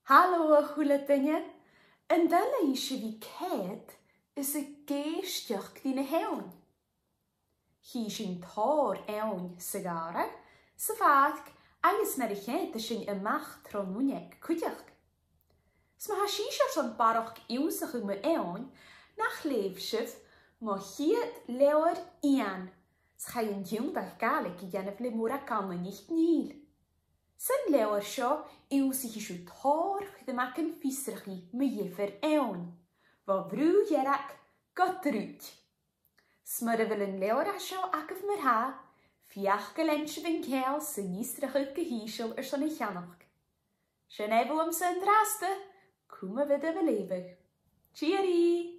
Hallo goede dingen. En dan is je wie kijkt, is een geestjach die een heun. Hier is een thor eun sigaren, zo vaak alles naar de geit is een macht tronunjek kudjach. Sma hashisha zo'n parach iusach me eun, nach leefschif, maar hier leeuwer ian. Schij een jong dag galik jenef le murakan nicht niel. Sen lewer seo iwsig is ut thor de maken visserchi me jefer eon. Wa vrú jerak gotrút. Smurre wil een lewer seo akef mer ha, fiach gelensje van keil se nisrach gehiesel son een janach. Sjen even om zijn draste, kumme we de belevig. Cheerie!